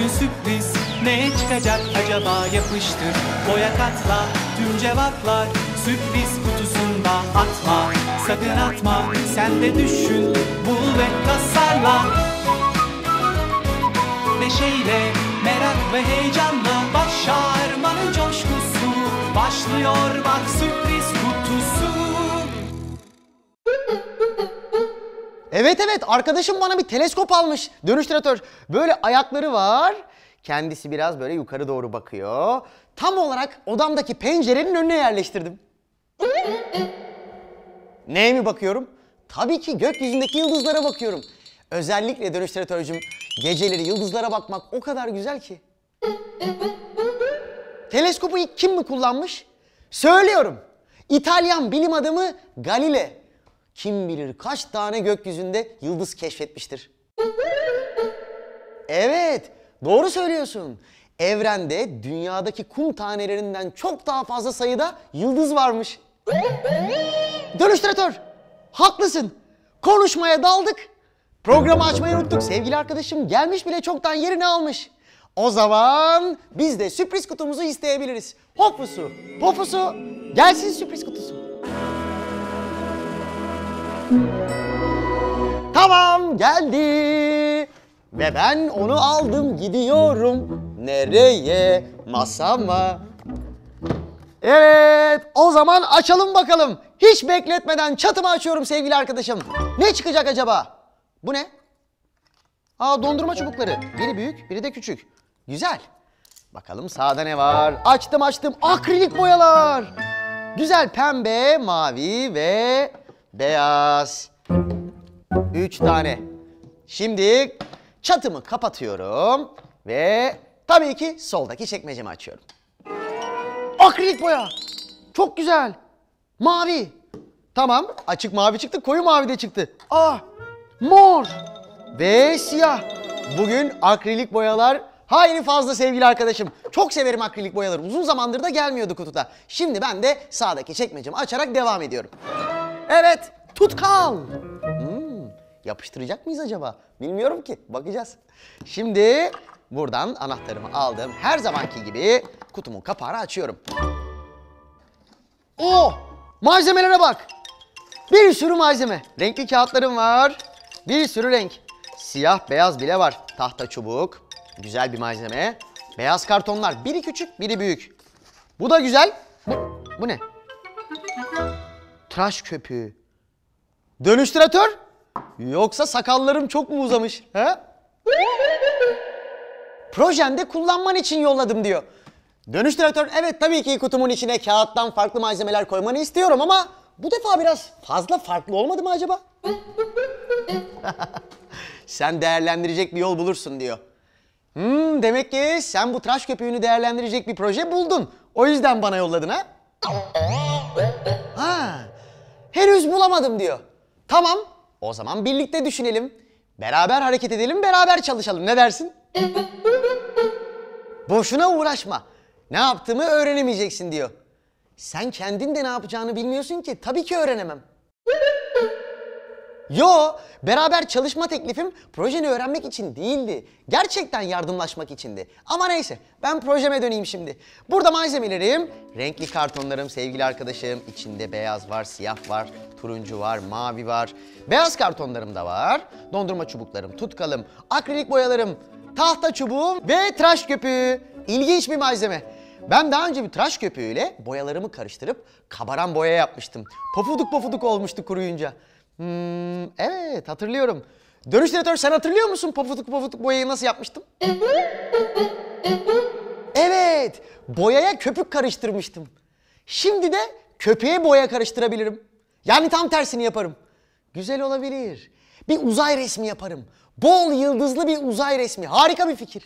bu sürpriz. Ne çıkacak acaba, yapıştır, boya katla, tüm cevaplar sürpriz kutusunda. Atma, sakın atma, sen de düşün, bul ve tasarla. Neşeyle, merak ve heyecanla başarmanın coşkusu başlıyor, bak sürpriz kutusu. Evet arkadaşım bana bir teleskop almış. Dönüştüratör. Böyle ayakları var. Kendisi biraz böyle yukarı doğru bakıyor. Tam olarak odamdaki pencerenin önüne yerleştirdim. Neye mi bakıyorum? Tabii ki gökyüzündeki yıldızlara bakıyorum. Özellikle dönüştüratörcüm, geceleri yıldızlara bakmak o kadar güzel ki. Teleskopu ilk kim mi kullanmış? Söylüyorum. İtalyan bilim adamı Galileo. Kim bilir kaç tane gökyüzünde yıldız keşfetmiştir. Evet, doğru söylüyorsun. Evrende dünyadaki kum tanelerinden çok daha fazla sayıda yıldız varmış. Dönüştüratör, haklısın. Konuşmaya daldık. Programı açmayı unuttuk. Sevgili arkadaşım gelmiş bile çoktan yerini almış. O zaman biz de sürpriz kutumuzu isteyebiliriz. Hopusu, popusu, gelsin sürpriz kutusu. Tamam, geldi. Ve ben onu aldım, gidiyorum. Nereye? Masama. Evet, o zaman açalım bakalım. Hiç bekletmeden çatımı açıyorum sevgili arkadaşım. Ne çıkacak acaba? Bu ne? Aa, dondurma çubukları. Biri büyük, biri de küçük. Güzel. Bakalım sağda ne var? Açtım. Akrilik boyalar. Güzel, pembe, mavi ve beyaz. 3 tane. Şimdi çatımı kapatıyorum ve tabii ki soldaki çekmecemi açıyorum. Akrilik boya. Çok güzel. Mavi. Tamam, açık mavi çıktı, koyu mavi de çıktı. Mor ve siyah. Bugün akrilik boyalar hayli fazla sevgili arkadaşım. Çok severim akrilik boyaları. Uzun zamandır da gelmiyordu kutuda. Şimdi ben de sağdaki çekmecemi açarak devam ediyorum. Evet, tutkal. Yapıştıracak mıyız acaba? Bilmiyorum ki. Bakacağız. Şimdi buradan anahtarımı aldım. Her zamanki gibi kutumun kapağını açıyorum. Malzemelere bak. Bir sürü malzeme. Renkli kağıtlarım var. Bir sürü renk. Siyah, beyaz bile var. Tahta çubuk. Güzel bir malzeme. Beyaz kartonlar. Biri küçük, biri büyük. Bu da güzel. Bu ne? Tıraş köpüğü. Dönüştüratör? Yoksa sakallarım çok mu uzamış? He? Projende kullanman için yolladım diyor. Dönüştüratör, evet tabii ki kutumun içine kağıttan farklı malzemeler koymanı istiyorum ama bu defa biraz fazla farklı olmadı mı acaba? Sen değerlendirecek bir yol bulursun diyor. Demek ki sen bu tıraş köpüğünü değerlendirecek bir proje buldun. O yüzden bana yolladın ha? Henüz bulamadım diyor. Tamam, o zaman birlikte düşünelim. Beraber hareket edelim, beraber çalışalım. Ne dersin? Boşuna uğraşma. Ne yaptığımı öğrenemeyeceksin diyor. Sen kendin de ne yapacağını bilmiyorsun ki. Tabii ki öğrenemem. Yo, beraber çalışma teklifim projeni öğrenmek için değildi. Gerçekten yardımlaşmak içindi. Ama neyse, ben projeme döneyim şimdi. Burada malzemelerim, renkli kartonlarım sevgili arkadaşım. İçinde beyaz var, siyah var, turuncu var, mavi var. Beyaz kartonlarım da var. Dondurma çubuklarım, tutkalım, akrilik boyalarım, tahta çubuğum ve tıraş köpüğü. İlginç bir malzeme. Ben daha önce bir tıraş köpüğüyle boyalarımı karıştırıp kabaran boya yapmıştım. Pofuduk pofuduk olmuştu kuruyunca. Evet, hatırlıyorum. Dönüştüratör, sen hatırlıyor musun pofuduk pofuduk boyayı nasıl yapmıştım? Evet, boyaya köpük karıştırmıştım. Şimdi de köpeğe boya karıştırabilirim. Yani tam tersini yaparım. Güzel olabilir. Bir uzay resmi yaparım. Bol yıldızlı bir uzay resmi. Harika bir fikir.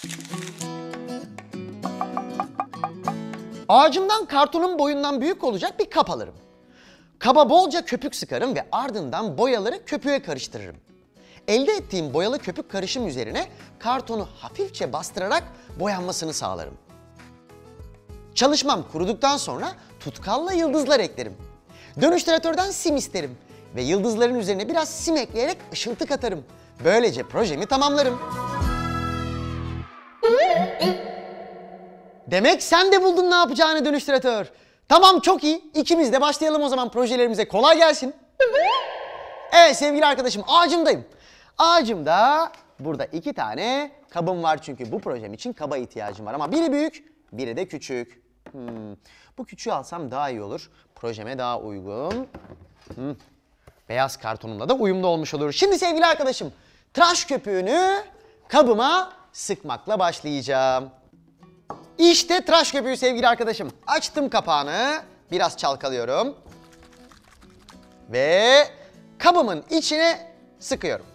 Ağacımdan kartonun boyundan büyük olacak bir kap alırım. Kaba bolca köpük sıkarım ve ardından boyaları köpüğe karıştırırım. Elde ettiğim boyalı köpük karışım üzerine kartonu hafifçe bastırarak boyanmasını sağlarım. Çalışmam kuruduktan sonra tutkalla yıldızlar eklerim. Dönüştüratörden sim isterim ve yıldızların üzerine biraz sim ekleyerek ışıltı katarım. Böylece projemi tamamlarım. Demek sen de buldun ne yapacağını dönüştüratör. Tamam, çok iyi. İkimiz de başlayalım o zaman projelerimize. Kolay gelsin. Evet sevgili arkadaşım, ağacımdayım. Ağacımda burada 2 tane kabım var çünkü bu projem için kaba ihtiyacım var. Ama biri büyük, biri de küçük. Bu küçüğü alsam daha iyi olur. Projeme daha uygun. Beyaz kartonumla da uyumlu olmuş olur. Şimdi sevgili arkadaşım, tıraş köpüğünü kabıma sıkmakla başlayacağım. İşte tıraş köpüğü sevgili arkadaşım. Açtım kapağını, biraz çalkalıyorum. Ve kabımın içine sıkıyorum.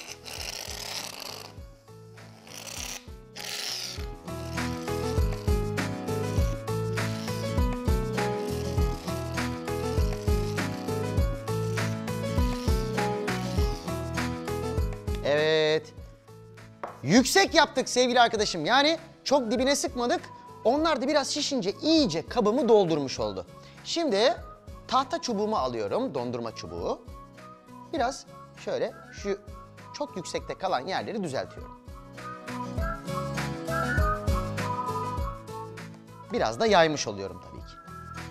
Evet. Yüksek yaptık sevgili arkadaşım. Yani çok dibine sıkmadık. Onlar da biraz şişince iyice kabımı doldurmuş oldu. Şimdi tahta çubuğumu alıyorum, dondurma çubuğu. Biraz şöyle şu çok yüksekte kalan yerleri düzeltiyorum. Biraz da yaymış oluyorum tabii ki.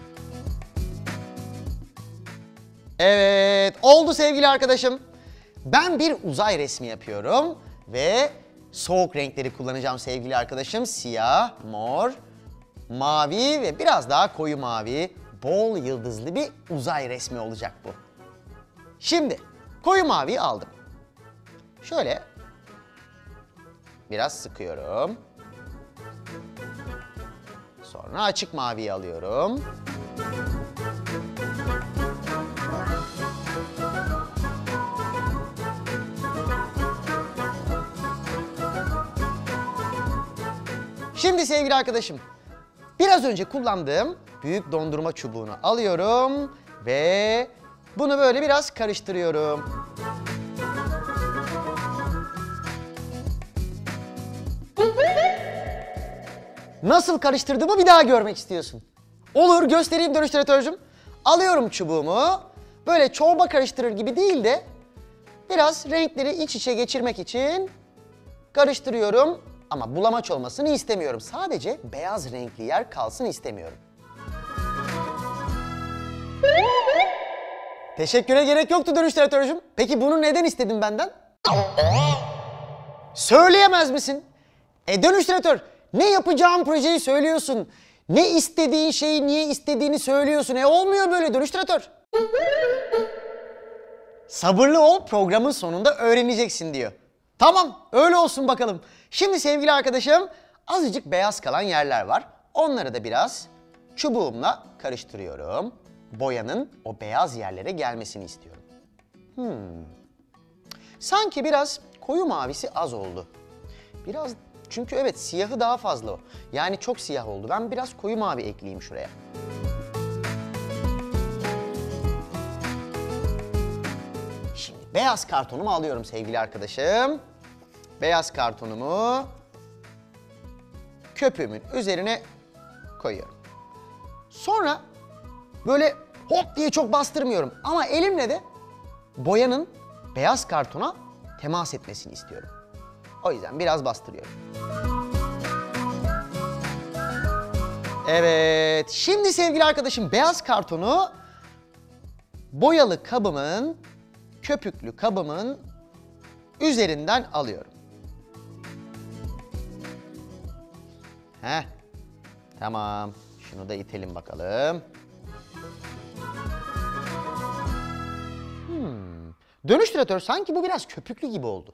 Evet, oldu sevgili arkadaşım. Ben bir uzay resmi yapıyorum ve soğuk renkleri kullanacağım sevgili arkadaşım. Siyah, mor, mavi ve biraz daha koyu mavi, bol yıldızlı bir uzay resmi olacak bu. Şimdi koyu maviyi aldım. Şöyle biraz sıkıyorum. Sonra açık maviyi alıyorum. Şimdi sevgili arkadaşım, biraz önce kullandığım büyük dondurma çubuğunu alıyorum ve bunu böyle biraz karıştırıyorum. Nasıl karıştırdığımı bir daha görmek istiyorsun. Olur, göstereyim dönüştüratörcüm. Alıyorum çubuğumu, böyle çorba karıştırır gibi değil de biraz renkleri iç içe geçirmek için karıştırıyorum. Ama bulamaç olmasını istemiyorum. Sadece beyaz renkli yer kalsın istemiyorum. Teşekküre gerek yoktu dönüştüratörcüm. Peki bunu neden istedin benden? Söyleyemez misin? Dönüştüratör, ne yapacağın projeyi söylüyorsun. Ne istediğin şeyi niye istediğini söylüyorsun. Olmuyor böyle dönüştüratör. Sabırlı ol, programın sonunda öğreneceksin diyor. Tamam, öyle olsun bakalım. Şimdi sevgili arkadaşım, azıcık beyaz kalan yerler var. Onları da biraz çubuğumla karıştırıyorum. Boyanın o beyaz yerlere gelmesini istiyorum. Sanki biraz koyu mavisi az oldu. Biraz, çünkü evet siyahı daha fazla o. Yani çok siyah oldu. Ben biraz koyu mavi ekleyeyim şuraya. Şimdi beyaz kartonumu alıyorum sevgili arkadaşım. Beyaz kartonumu köpüğümün üzerine koyuyorum. Sonra böyle hop diye çok bastırmıyorum ama elimle de boyanın beyaz kartona temas etmesini istiyorum. O yüzden biraz bastırıyorum. Evet, şimdi sevgili arkadaşım beyaz kartonu boyalı kabımın, köpüklü kabımın üzerinden alıyorum. Tamam. Şunu da itelim bakalım. Dönüştüratör, sanki bu biraz köpüklü gibi oldu.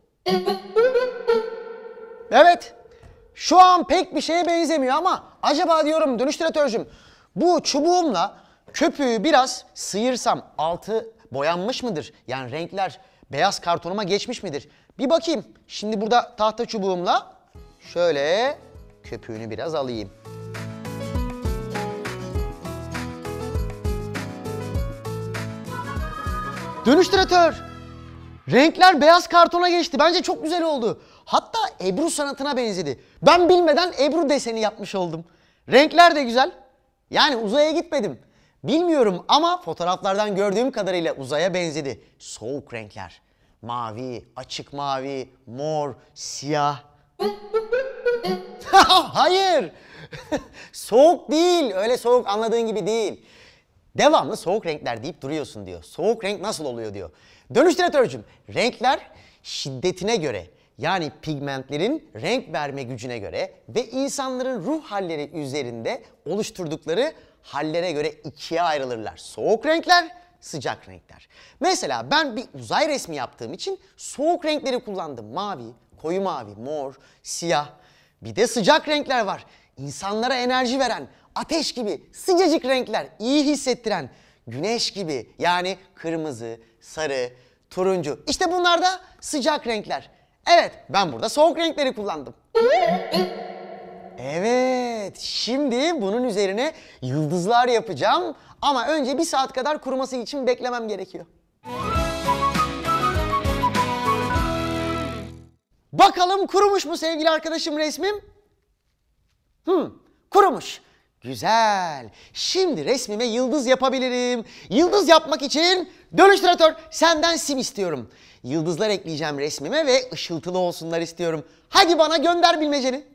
Evet. Şu an pek bir şeye benzemiyor ama acaba diyorum dönüştüratörcüm, bu çubuğumla köpüğü biraz sıyırsam altı boyanmış mıdır? Yani renkler beyaz kartonuma geçmiş midir? Bir bakayım. Şimdi burada tahta çubuğumla şöyle köpüğünü biraz alayım. Dönüştüratör, renkler beyaz kartona geçti. Bence çok güzel oldu. Hatta Ebru sanatına benzedi. Ben bilmeden Ebru deseni yapmış oldum. Renkler de güzel. Yani uzaya gitmedim. Bilmiyorum ama fotoğraflardan gördüğüm kadarıyla uzaya benzedi. Soğuk renkler. Mavi, açık mavi, mor, siyah. Hayır. Soğuk değil. Öyle soğuk anladığın gibi değil. Devamlı soğuk renkler deyip duruyorsun diyor. Soğuk renk nasıl oluyor diyor. Dönüştüratörcüm, renkler şiddetine göre, yani pigmentlerin renk verme gücüne göre ve insanların ruh halleri üzerinde oluşturdukları hallere göre ikiye ayrılırlar. Soğuk renkler, sıcak renkler. Mesela ben bir uzay resmi yaptığım için soğuk renkleri kullandım. Mavi, koyu mavi, mor, siyah. Bir de sıcak renkler var. İnsanlara enerji veren, ateş gibi sıcacık renkler, iyi hissettiren, güneş gibi, yani kırmızı, sarı, turuncu. İşte bunlar da sıcak renkler. Evet, ben burada soğuk renkleri kullandım. Evet, şimdi bunun üzerine yıldızlar yapacağım. Ama önce 1 saat kadar kuruması için beklemem gerekiyor. Bakalım kurumuş mu sevgili arkadaşım resmim? Kurumuş. Güzel. Şimdi resmime yıldız yapabilirim. Yıldız yapmak için dönüştüratör senden sim istiyorum. Yıldızlar ekleyeceğim resmime ve ışıltılı olsunlar istiyorum. Hadi bana gönder bilmeceni.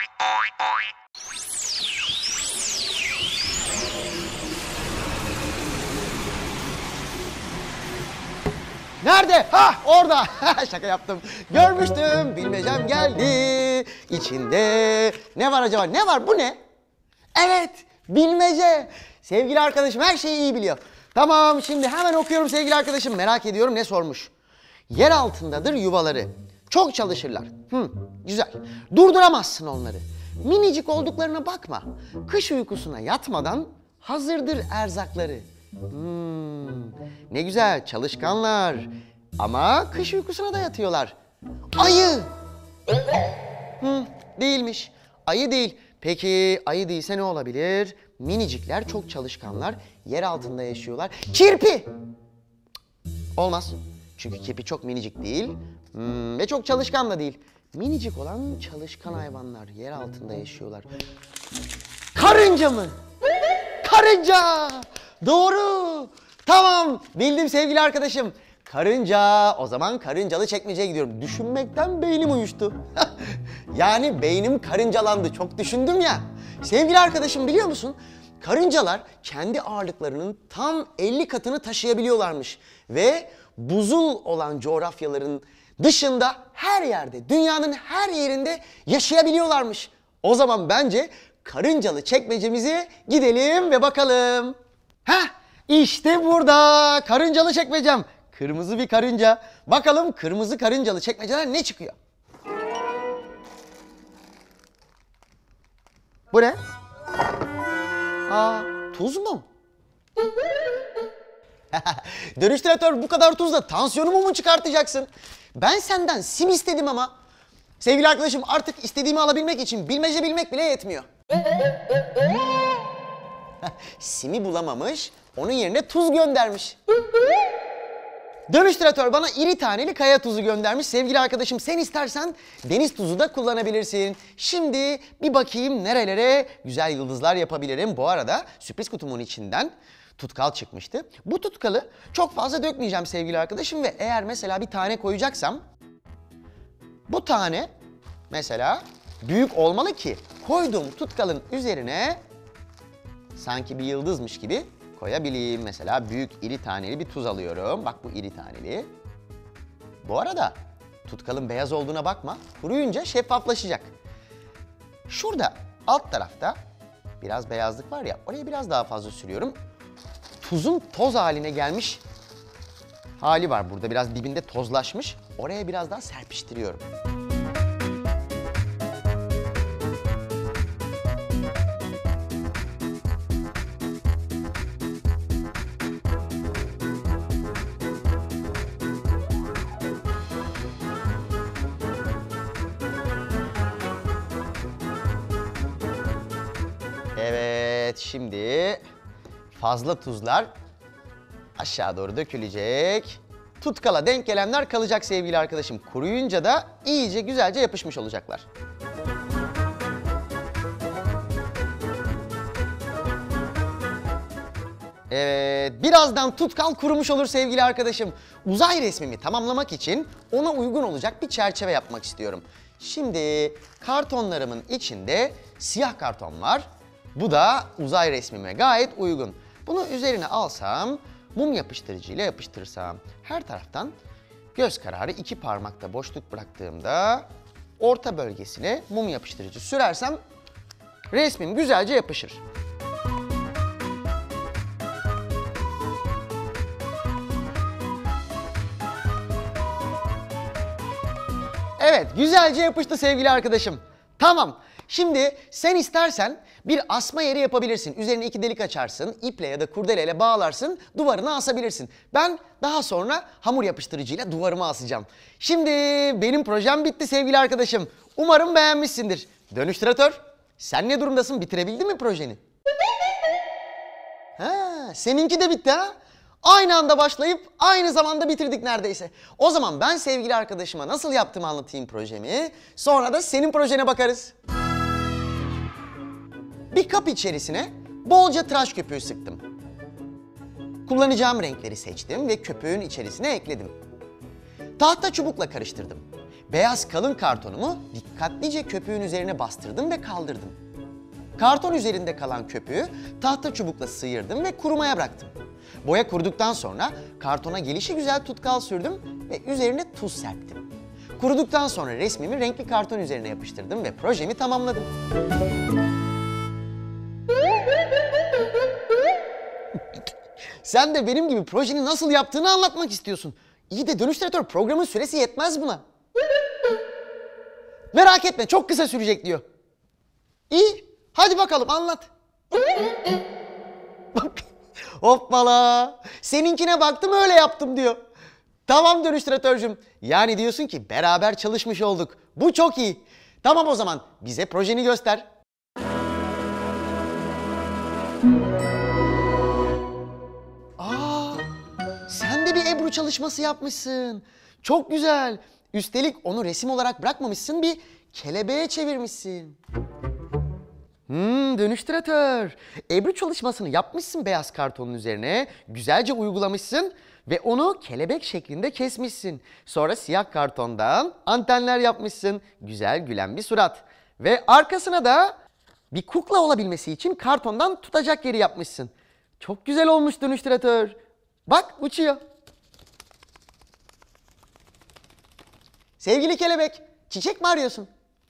Nerede? Ha, orada. Şaka yaptım. Görmüştüm. Bilmecem geldi. İçinde ne var acaba? Ne var? Bu ne? Evet, bilmece. Sevgili arkadaşım her şeyi iyi biliyor. Tamam, şimdi hemen okuyorum sevgili arkadaşım. Merak ediyorum ne sormuş. Yer altındadır yuvaları. Çok çalışırlar. Güzel. Durduramazsın onları. Minicik olduklarına bakma. Kış uykusuna yatmadan hazırdır erzakları. Ne güzel, çalışkanlar. Ama kış uykusuna da yatıyorlar. Ayı. Değilmiş. Ayı değil. Peki ayı değilse ne olabilir? Minicikler, çok çalışkanlar, yer altında yaşıyorlar. Kirpi! Olmaz. Çünkü kirpi çok minicik değil ve çok çalışkan da değil. Minicik olan çalışkan hayvanlar yer altında yaşıyorlar. Karınca mı? Karınca! Doğru! Tamam, bildim sevgili arkadaşım. Karınca. O zaman karıncalı çekmeceye gidiyorum. Düşünmekten beynim uyuştu. Yani beynim karıncalandı. Çok düşündüm ya. Sevgili arkadaşım biliyor musun? Karıncalar kendi ağırlıklarının tam 50 katını taşıyabiliyorlarmış. Ve buzul olan coğrafyaların dışında her yerde, dünyanın her yerinde yaşayabiliyorlarmış. O zaman bence karıncalı çekmecemize gidelim ve bakalım. Heh, işte burada karıncalı çekmecem. Kırmızı bir karınca. Bakalım kırmızı karıncalı çekmeceler ne çıkıyor? Bu ne? Tuz mu? Dönüştüratör, bu kadar tuzla tansiyonumu mu çıkartacaksın? Ben senden sim istedim ama. Sevgili arkadaşım, artık istediğimi alabilmek için bilmece bilmek bile yetmiyor. Simi bulamamış, onun yerine tuz göndermiş. Dönüştüratör bana iri taneli kaya tuzu göndermiş. Sevgili arkadaşım, sen istersen deniz tuzu da kullanabilirsin. Şimdi bir bakayım nerelere güzel yıldızlar yapabilirim. Bu arada sürpriz kutumun içinden tutkal çıkmıştı. Bu tutkalı çok fazla dökmeyeceğim sevgili arkadaşım ve eğer mesela bir tane koyacaksam bu tane mesela büyük olmalı ki koyduğum tutkalın üzerine sanki bir yıldızmış gibi koyabileyim. Mesela büyük iri taneli bir tuz alıyorum. Bak bu iri taneli. Bu arada tutkalın beyaz olduğuna bakma. Kuruyunca şeffaflaşacak. Şurada alt tarafta biraz beyazlık var ya, oraya biraz daha fazla sürüyorum. Tuzun toz haline gelmiş hali var burada. Biraz dibinde tozlaşmış. Oraya biraz daha serpiştiriyorum. Evet, şimdi fazla tuzlar aşağı doğru dökülecek. Tutkala denk gelenler kalacak sevgili arkadaşım. Kuruyunca da iyice güzelce yapışmış olacaklar. Evet, birazdan tutkal kurumuş olur sevgili arkadaşım. Uzay resmimi tamamlamak için ona uygun olacak bir çerçeve yapmak istiyorum. Şimdi kartonlarımın içinde siyah karton var. Bu da uzay resmime gayet uygun. Bunu üzerine alsam, mum yapıştırıcıyla yapıştırırsam, her taraftan göz kararı 2 parmakta boşluk bıraktığımda orta bölgesine mum yapıştırıcı sürersem resmim güzelce yapışır. Evet, güzelce yapıştı sevgili arkadaşım. Tamam. Şimdi sen istersen bir asma yeri yapabilirsin. Üzerine 2 delik açarsın, iple ya da kurdeleyle bağlarsın, duvarına asabilirsin. Ben daha sonra hamur yapıştırıcıyla duvarıma asacağım. Şimdi benim projem bitti sevgili arkadaşım. Umarım beğenmişsindir. Dönüştüratör, sen ne durumdasın? Bitirebildin mi projeni? Seninki de bitti ha? Aynı anda başlayıp aynı zamanda bitirdik neredeyse. O zaman ben sevgili arkadaşıma nasıl yaptığımı anlatayım projemi. Sonra da senin projene bakarız. Bir kap içerisine bolca tıraş köpüğü sıktım. Kullanacağım renkleri seçtim ve köpüğün içerisine ekledim. Tahta çubukla karıştırdım. Beyaz kalın kartonumu dikkatlice köpüğün üzerine bastırdım ve kaldırdım. Karton üzerinde kalan köpüğü tahta çubukla sıyırdım ve kurumaya bıraktım. Boya kuruduktan sonra kartona gelişigüzel tutkal sürdüm ve üzerine tuz serptim. Kuruduktan sonra resmimi renkli karton üzerine yapıştırdım ve projemi tamamladım. Sen de benim gibi projeni nasıl yaptığını anlatmak istiyorsun. İyi de Dönüştüratör programın süresi yetmez buna. Merak etme, çok kısa sürecek diyor. İyi, hadi bakalım anlat. Hoppala. Seninkine baktım öyle yaptım diyor. Tamam Dönüştüratörcüm. Yani diyorsun ki beraber çalışmış olduk. Bu çok iyi. Tamam o zaman bize projeni göster. Sen de bir Ebru çalışması yapmışsın. Çok güzel. Üstelik onu resim olarak bırakmamışsın, bir kelebeğe çevirmişsin. Dönüştüratör. Ebru çalışmasını yapmışsın beyaz kartonun üzerine. Güzelce uygulamışsın ve onu kelebek şeklinde kesmişsin. Sonra siyah kartondan antenler yapmışsın. Güzel gülen bir surat. Ve arkasına da bir kukla olabilmesi için kartondan tutacak yeri yapmışsın. Çok güzel olmuş Dönüştüratör. Bak uçuyor. Sevgili kelebek, çiçek mi arıyorsun?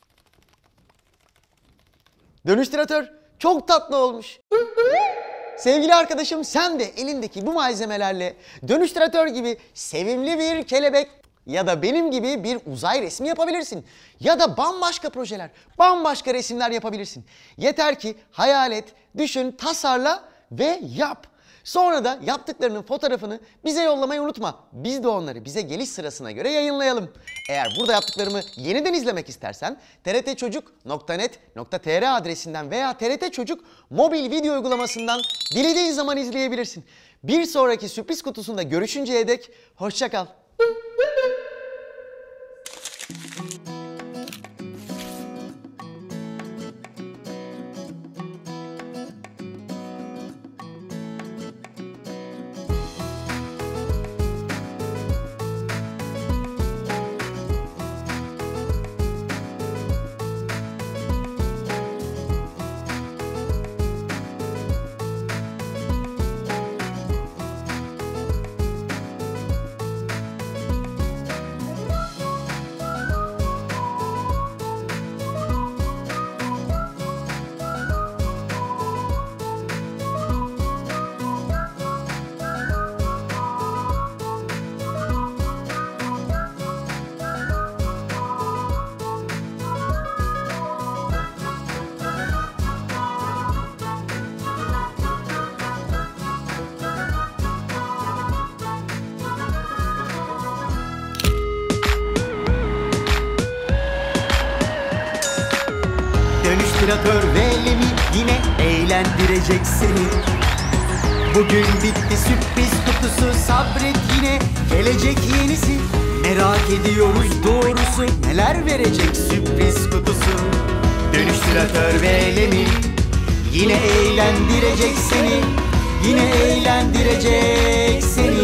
Dönüştüratör, çok tatlı olmuş. Sevgili arkadaşım, sen de elindeki bu malzemelerle Dönüştüratör gibi sevimli bir kelebek ya da benim gibi bir uzay resmi yapabilirsin. Ya da bambaşka projeler, bambaşka resimler yapabilirsin. Yeter ki hayal et, düşün, tasarla ve yap. Sonra da yaptıklarının fotoğrafını bize yollamayı unutma. Biz de onları bize geliş sırasına göre yayınlayalım. Eğer burada yaptıklarımı yeniden izlemek istersen trtçocuk.net.tr adresinden veya TRT Çocuk mobil video uygulamasından dilediğin zaman izleyebilirsin. Bir sonraki sürpriz kutusunda görüşünceye dek hoşça kal. Dönüştüratör ve Lemi yine eğlendirecek seni. Bugün bitti sürpriz kutusu, sabret yine gelecek yenisi. Merak ediyoruz doğrusu neler verecek sürpriz kutusu. Dönüştüratör ve Lemi yine eğlendirecek seni. Yine eğlendirecek seni.